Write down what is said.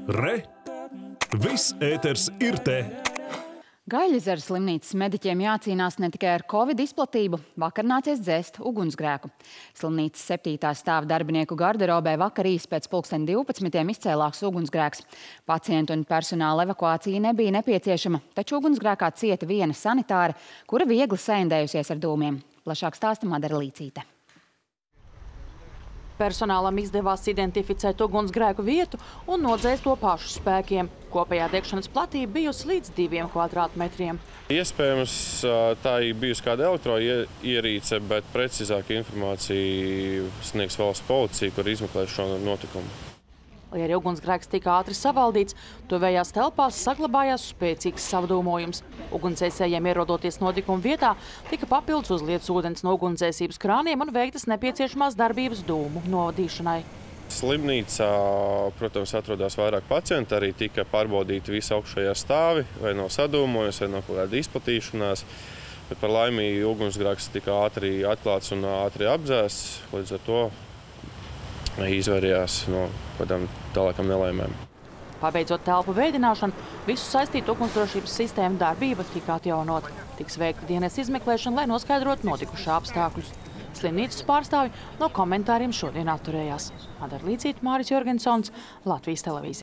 Re! Viss ēters ir te! Gaļezeras slimnīcas mediķiem jācīnās ne tikai ar Covid izplatību, vakar nācies dzēst ugunsgrēku. Slimnīcas 7. stāva darbinieku garderobē vakar īsi pēc 12. izcēlās ugunsgrēks. Pacientu un personāla evakuācija nebija nepieciešama, taču ugunsgrēkā cieta viena sanitāre, kura viegli saindējusies ar dūmiem. Plašāk stāsta Madara Līcīte. Personālam izdevās identificēt ugunsgrēku vietu un nodzēst to pašu spēkiem. Kopējā degšanas platība bijusi līdz 2 kvadrātmetriem. Iespējams, tā ir bijusi kāda elektroierīce, bet precīzāku informāciju sniegs valsts policija, kur izmeklē šo notikumu. Lai arī ugunsgrēks tika ātri savaldīts, tuvējās telpās saglabājās spēcīgs savdūmojums. Ugunsdzēsējiem ierodoties notikuma vietā, tika papildus uzlietas ūdens no ugunsdzēsības krāniem un veiktas nepieciešamās darbības dūmu novadīšanai. Slimnīcā, protams, atrodas vairāk pacienti, arī tika pārbaudīti visi augšējā stāvi, vai nav sadūmojums, vai nav kaut kāda izplatīšanās. Bet par laimi ugunsgrēks tika ātri atklāts un ātri apdzēsts, līdz ar to izvairījās no kādām tālākām nelaimēm. Pabeidzot telpu veidināšanu, visu saistītu ugunsdrošības sistēmu darbība tika atjaunota. Tiks veikta dienas izmeklēšana, lai noskaidrotu notikušā apstākļus. Slimnīcas pārstāvi no komentāriem šodien atturējās. Madara Līcīte, Māris Jorgensons, Latvijas televīzija.